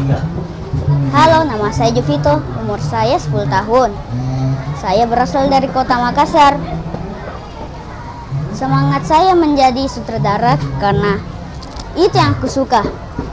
Halo, nama saya Jovito, umur saya 10 tahun. Saya berasal dari kota Makassar. Semangat saya menjadi sutradara karena itu yang aku suka.